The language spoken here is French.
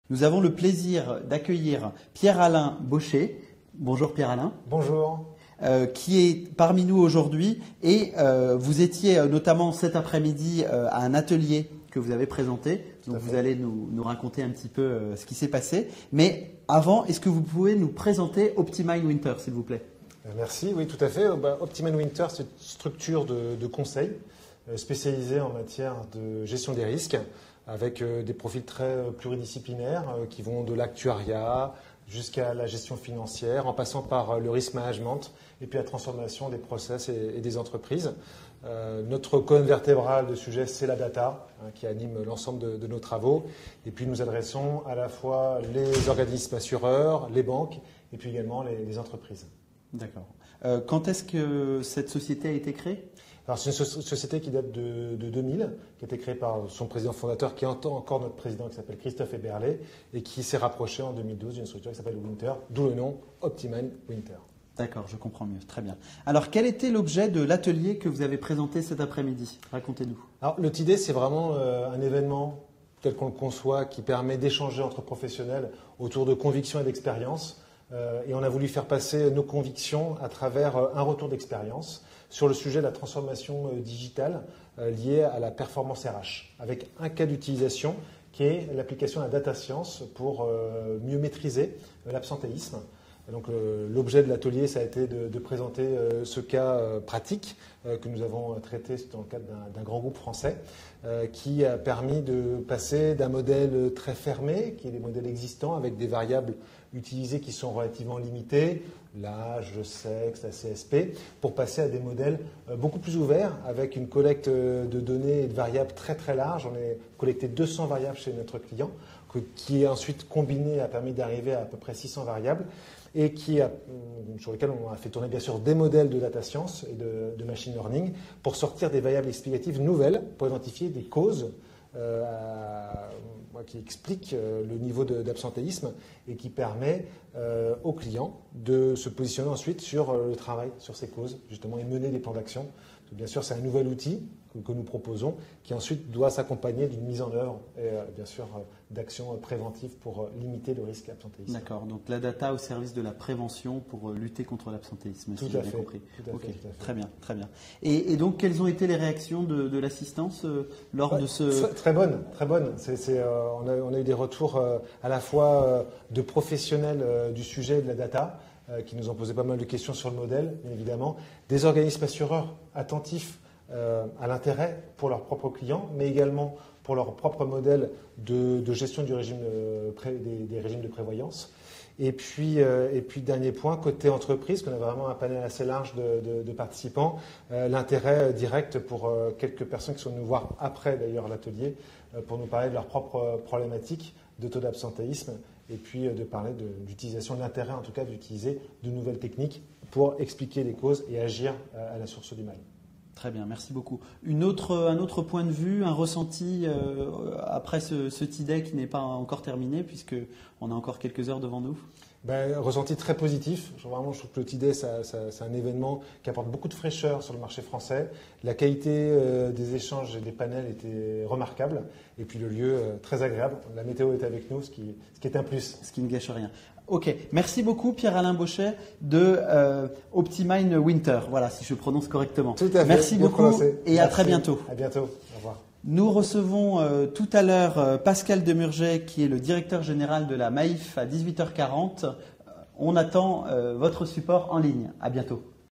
Nous avons le plaisir d'accueillir Pierre-Alain Baucher. Bonjour Pierre-Alain. Bonjour. Qui est parmi nous aujourd'hui et vous étiez notamment cet après-midi à un atelier que vous avez présenté. Donc vous allez nous raconter un petit peu ce qui s'est passé. Mais avant, est-ce que vous pouvez nous présenter Optimine Winter, s'il vous plaît? Merci, oui, tout à fait. Optimine Winter, c'est une structure de conseil spécialisée en matière de gestion des risques, avec des profils très pluridisciplinaires qui vont de l'actuariat jusqu'à la gestion financière, en passant par le risk management et puis la transformation des process et des entreprises. Notre colonne vertébrale de sujet, c'est la data, qui anime l'ensemble de nos travaux. Et puis nous adressons à la fois les organismes assureurs, les banques et puis également les entreprises. D'accord. Quand est-ce que cette société a été créée? Alors, c'est une société qui date de 2000, qui a été créée par son président fondateur, qui est encore notre président, qui s'appelle Christophe Eberle, et qui s'est rapproché en 2012 d'une structure qui s'appelle Winter, d'où le nom Optimine Winter. D'accord, je comprends mieux. Très bien. Alors, quel était l'objet de l'atelier que vous avez présenté cet après-midi? Racontez-nous. Alors, le TIDE, c'est vraiment un événement tel qu'on le conçoit, qui permet d'échanger entre professionnels autour de convictions et d'expériences. Et on a voulu faire passer nos convictions à travers un retour d'expérience sur le sujet de la transformation digitale liée à la performance RH, avec un cas d'utilisation qui est l'application de la data science pour mieux maîtriser l'absentéisme. Donc l'objet de l'atelier, ça a été de présenter ce cas pratique que nous avons traité dans le cadre d'un grand groupe français qui a permis de passer d'un modèle très fermé, qui est des modèles existants avec des variables utilisées qui sont relativement limitées, l'âge, le sexe, la CSP, pour passer à des modèles beaucoup plus ouverts avec une collecte de données et de variables très très large. On a collecté 200 variables chez notre client qui est ensuite combiné a permis d'arriver à peu près 600 variables et sur lesquels on a fait tourner bien sûr des modèles de data science et de machine learning pour sortir des variables explicatives nouvelles pour identifier des causes qui expliquent le niveau d'absentéisme et qui permet aux clients de se positionner ensuite sur le travail, sur ces causes justement et mener des plans d'action. Bien sûr, c'est un nouvel outil que nous proposons qui ensuite doit s'accompagner d'une mise en œuvre et bien sûr d'actions préventives pour limiter le risque absentéisme. D'accord, donc la data au service de la prévention pour lutter contre l'absentéisme, si j'ai bien compris. Tout à fait. Très bien, très bien. Et donc, quelles ont été les réactions de l'assistance lors de ce… Très bonne, très bonne. On a eu des retours à la fois de professionnels du sujet de la data, qui nous ont posé pas mal de questions sur le modèle, bien évidemment, des organismes assureurs attentifs à l'intérêt pour leurs propres clients, mais également pour leur propre modèle de gestion du régime des régimes de prévoyance. Et puis, dernier point, côté entreprise, qu'on a vraiment un panel assez large de participants, l'intérêt direct pour quelques personnes qui sont venues nous voir après d'ailleurs l'atelier, pour nous parler de leurs propres problématiques de taux d'absentéisme et puis de parler d'utilisation, de l'intérêt en tout cas d'utiliser de nouvelles techniques pour expliquer les causes et agir à la source du mal. Très bien, merci beaucoup. Un autre point de vue, un ressenti après ce TIDE qui n'est pas encore terminé puisqu'on a encore quelques heures devant nous? Ressenti très positif. Je trouve que le TIDE, c'est un événement qui apporte beaucoup de fraîcheur sur le marché français. La qualité des échanges et des panels était remarquable. Et puis le lieu, très agréable. La météo est avec nous, ce qui est un plus. Ce qui ne gâche rien. Ok, merci beaucoup Pierre-Alain Baucher de Optimine Winter. Voilà, si je prononce correctement. Tout à fait. Merci beaucoup et à très bientôt. À bientôt. Au revoir. Nous recevons tout à l'heure Pascal Demurget, qui est le directeur général de la Maif à 18h40. On attend votre support en ligne. À bientôt.